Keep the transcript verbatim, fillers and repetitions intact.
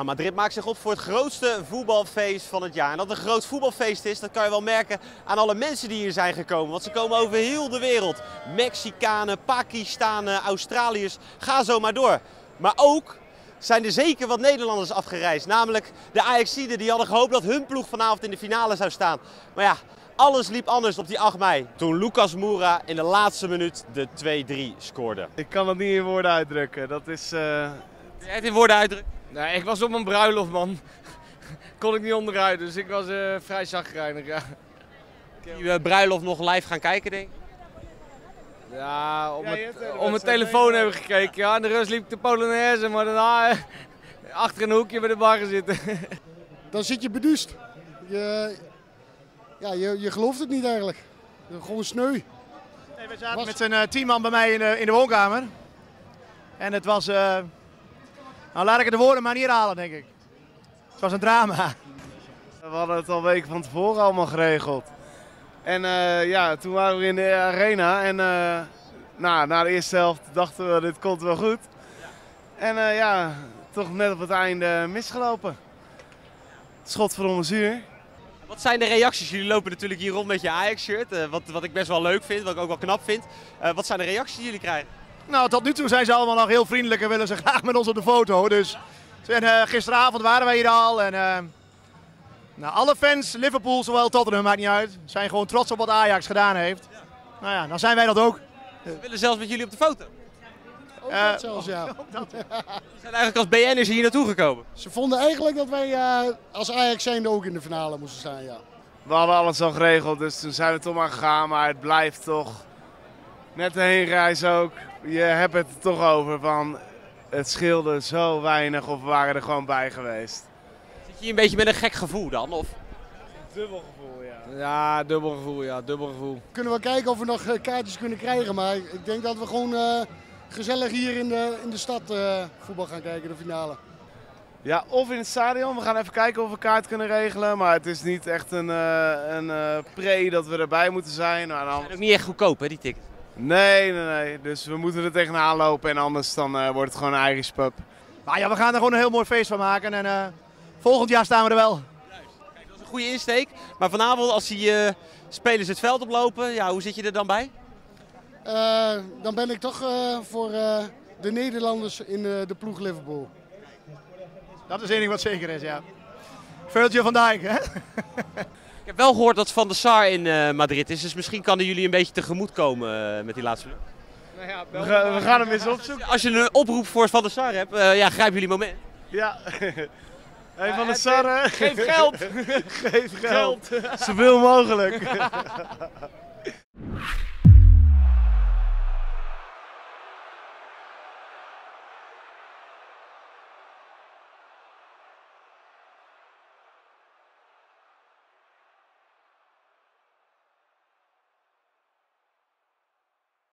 Madrid maakt zich op voor het grootste voetbalfeest van het jaar. En dat het een groot voetbalfeest is, dat kan je wel merken aan alle mensen die hier zijn gekomen. Want ze komen over heel de wereld. Mexicanen, Pakistanen, Australiërs, ga zo maar door. Maar ook zijn er zeker wat Nederlanders afgereisd. Namelijk de Ajaxiden, die hadden gehoopt dat hun ploeg vanavond in de finale zou staan. Maar ja, alles liep anders op die acht mei. Toen Lucas Moura in de laatste minuut de twee drie scoorde. Ik kan het niet in woorden uitdrukken. Dat is... Uh... Kun jij het in woorden uitdrukken? Nee, ik was op een bruiloft, man. Kon ik niet onderuit, dus ik was uh, vrij chagrijnig, ja. Die uh, bruiloft nog live gaan kijken, denk ik? Ja, op, ja, mijn, op mijn telefoon hebben we gekeken. Ja, in de rust liep ik de Polonaise, maar daarna uh, achter een hoekje bij de bar zitten. Dan zit je beduust. Je, ja, je, je gelooft het niet eigenlijk. Gewoon sneu. Nee, we zaten was... met z'n uh, tien man bij mij in de, in de woonkamer. En het was... Uh... Nou, laat ik het de woorden maar niet herhalen, denk ik. Het was een drama. We hadden het al weken van tevoren allemaal geregeld. En uh, ja, toen waren we in de arena en uh, nou, na de eerste helft dachten we, dit komt wel goed. En uh, ja, toch net op het einde misgelopen. Het schot voor ons zuur. Wat zijn de reacties? Jullie lopen natuurlijk hier rond met je Ajax-shirt, uh, wat, wat ik best wel leuk vind, wat ik ook wel knap vind. Uh, wat zijn de reacties die jullie krijgen? Nou, tot nu toe zijn ze allemaal nog heel vriendelijk en willen ze graag met ons op de foto. Dus en, uh, gisteravond waren wij hier al en uh, nou, alle fans, Liverpool, zowel Tottenham, maakt niet uit, zijn gewoon trots op wat Ajax gedaan heeft. Ja. Nou ja, dan zijn wij dat ook. Ze willen zelfs met jullie op de foto. Ook uh, dat zelfs, ja. Ze zijn eigenlijk als B N'ers hier naartoe gekomen. Ze vonden eigenlijk dat wij uh, als Ajax zijnde ook in de finale moesten staan, ja. We hadden alles al geregeld, dus toen zijn we toch maar gegaan, maar het blijft toch, net de heenreis ook, je hebt het er toch over van, het scheelde zo weinig of we waren er gewoon bij geweest. Zit je hier een beetje met een gek gevoel dan? Of? Dubbel gevoel, ja. Ja, dubbel gevoel, ja, dubbel gevoel. Kunnen we kijken of we nog kaartjes kunnen krijgen, maar ik denk dat we gewoon uh, gezellig hier in de, in de stad uh, voetbal gaan kijken, de finale. Ja, of in het stadion. We gaan even kijken of we kaart kunnen regelen, maar het is niet echt een, uh, een uh, pre dat we erbij moeten zijn. Nou, dan... zijn ook niet echt goedkoop, hè, die tickets? Nee, nee, nee. Dus we moeten er tegenaan lopen en anders dan uh, wordt het gewoon een Irish pub. Maar ja, we gaan er gewoon een heel mooi feest van maken en uh, volgend jaar staan we er wel. Juist. Kijk, dat is een goede insteek. Maar vanavond als die uh, spelers het veld oplopen, ja, hoe zit je er dan bij? Uh, dan ben ik toch uh, voor uh, de Nederlanders in uh, de ploeg Liverpool. Dat is één ding wat zeker is, ja. Virgil van Dijk, hè? Ik heb wel gehoord dat Van der Sar in uh, Madrid is, dus misschien kan hij jullie een beetje tegemoet komen uh, met die laatste minuut. Nou ja, we, gaan, we gaan hem eens opzoeken. Als je een oproep voor Van der Sar hebt, uh, ja, grijp jullie moment. Ja. Hey, Van der Sar, geef geld! Geef geld! Zoveel mogelijk!